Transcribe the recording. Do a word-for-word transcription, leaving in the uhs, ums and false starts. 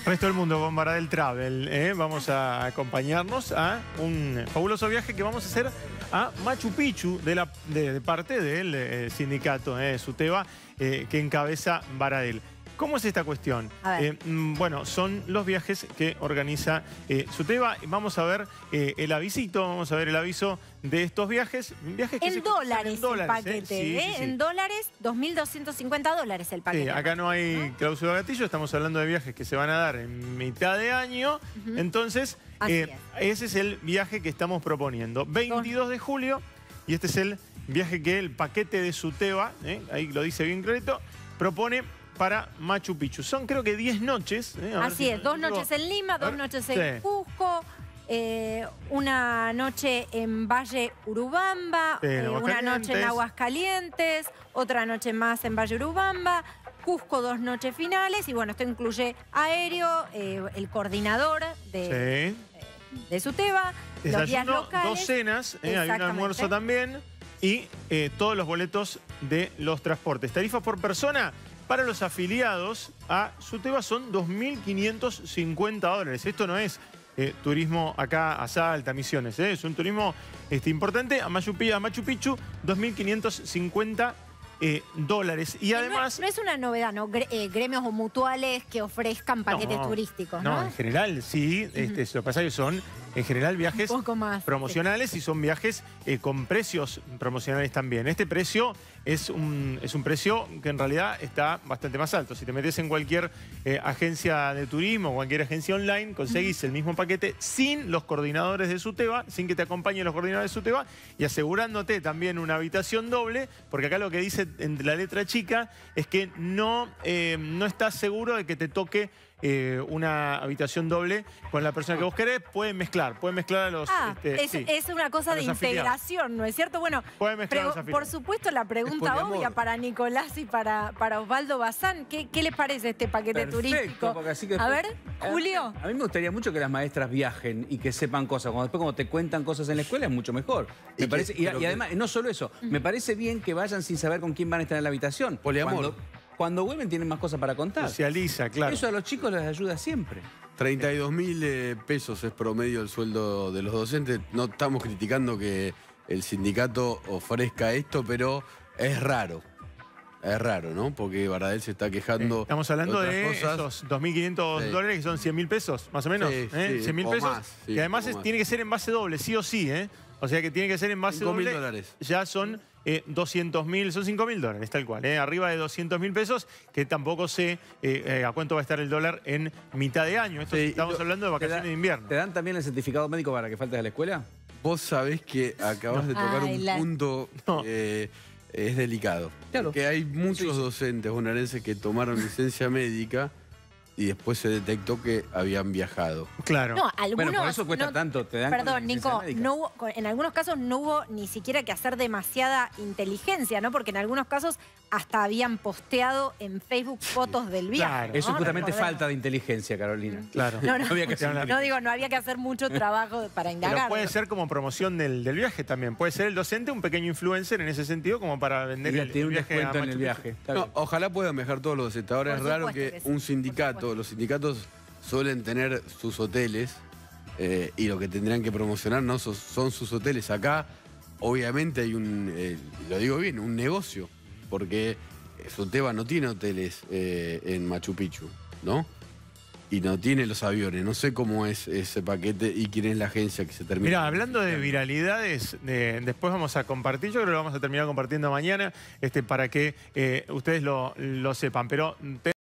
Resto del mundo con Baradel Travel, ¿eh? Vamos a acompañarnos a un fabuloso viaje que vamos a hacer a Machu Picchu de, la, de, de parte del eh, sindicato eh, SUTEBA eh, que encabeza Baradel. ¿Cómo es esta cuestión? Eh, bueno, son los viajes que organiza eh, SUTEBA. Vamos a ver eh, el avisito, vamos a ver el aviso de estos viajes. viajes que en, se, dólares en dólares el paquete, ¿eh? Sí, ¿eh? sí, sí. En dólares, dos mil doscientos cincuenta dólares el paquete. Sí, acá no hay ¿no? cláusula gatillo, estamos hablando de viajes que se van a dar en mitad de año. Uh-huh. Entonces, eh, es. ese es el viaje que estamos proponiendo. veintidós de julio, y este es el viaje que el paquete de SUTEBA, ¿eh? ahí lo dice bien clarito, propone para Machu Picchu. Son creo que diez noches. ¿eh? Así si es, dos noches en Lima, dos noches en sí. Cusco, eh, una noche en Valle Urubamba, sí, eh, una noche en Aguascalientes, otra noche más en Valle Urubamba, Cusco dos noches finales y bueno, esto incluye aéreo, eh, el coordinador de, sí. eh, de SUTEBA, Desayuno, los días locales. Dos cenas, eh, hay un almuerzo también y eh, todos los boletos de los transportes. Tarifa por persona. Para los afiliados a SUTEBA son dos mil quinientos cincuenta dólares. Esto no es eh, turismo acá a Salta, Misiones. ¿eh? Es un turismo este, importante. A Machu, a Machu Picchu, dos mil quinientos cincuenta eh, dólares. Y además... No, no es una novedad, ¿no? Gre eh, gremios o mutuales que ofrezcan paquetes no, turísticos, ¿no? No, en general sí. Este, uh-huh. Lo que pasa es que son... En general viajes más, promocionales sí. y son viajes eh, con precios promocionales también. Este precio es un, es un precio que en realidad está bastante más alto. Si te metes en cualquier eh, agencia de turismo o cualquier agencia online, conseguís uh-huh. el mismo paquete sin los coordinadores de SUTEBA, sin que te acompañen los coordinadores de SUTEBA y asegurándote también una habitación doble, porque acá lo que dice en la letra chica es que no, eh, no estás seguro de que te toque Eh, una habitación doble con la persona que vos querés. Pueden mezclar, pueden mezclar a los... Ah, este, es, sí, es una cosa de integración, ¿no es cierto? Bueno, por supuesto la pregunta obvia para Nicolás y para, para Osvaldo Bazán, ¿qué, ¿qué les parece este paquete Perfecto, turístico? Porque así que a después, ver, Julio. A, a mí me gustaría mucho que las maestras viajen y que sepan cosas. Cuando después como te cuentan cosas en la escuela es mucho mejor. Me y, parece, que, y, y además, no solo eso, uh-huh. me parece bien que vayan sin saber con quién van a estar en la habitación. Poliamor. Cuando, Cuando vuelven tienen más cosas para contar. Socializa, claro. Eso a los chicos les ayuda siempre. treinta y dos mil eh, pesos es promedio el sueldo de los docentes. No estamos criticando que el sindicato ofrezca esto, pero es raro. Es raro, ¿no? Porque Baradel se está quejando. Eh, estamos hablando de, de cosas. esos dos mil quinientos sí. dólares que son cien mil pesos, más o menos. Sí, ¿eh? sí, cien mil pesos. Más, sí, que además es, tiene que ser en base doble, sí o sí, ¿eh? O sea que tiene que ser en base doble. dólares. Ya son eh, doscientos mil, son cinco mil dólares, tal cual. ¿eh? Arriba de doscientos mil pesos, que tampoco sé eh, eh, a cuánto va a estar el dólar en mitad de año. Esto sí, estamos lo, hablando de vacaciones da, de invierno. ¿Te dan también el certificado médico para que faltes a la escuela? Vos sabés que acabas no. de tocar Ay, un la... punto... No. Eh, es delicado. Claro. Porque hay muchos sí, docentes bonaerenses que tomaron licencia médica y después se detectó que habían viajado. Claro. No, algunos, bueno, por eso cuesta no, tanto. Te dan perdón, Nico, no hubo, en algunos casos no hubo ni siquiera que hacer demasiada inteligencia, ¿no? Porque en algunos casos hasta habían posteado en Facebook fotos del viaje. Claro. Eso es ¿no? justamente Recordemos. falta de inteligencia, Carolina. Claro. No, no, no, había que hacer no digo, no había que hacer mucho trabajo para indagar. Pero puede ser como promoción del, del viaje también. Puede ser el docente un pequeño influencer en ese sentido como para vender y el, tiene el un viaje descuento a en el viaje. No, ojalá puedan viajar todos los docentes. Ahora por es raro que, que sí, un sindicato, los sindicatos suelen tener sus hoteles eh, y lo que tendrían que promocionar no son, son sus hoteles. Acá obviamente hay un, eh, lo digo bien, un negocio, porque SUTEBA no tiene hoteles eh, en Machu Picchu, ¿no? Y no tiene los aviones. No sé cómo es ese paquete y quién es la agencia que se termina. Mira, hablando de viralidades, de, después vamos a compartir, yo creo que lo vamos a terminar compartiendo mañana este, para que eh, ustedes lo, lo sepan. Pero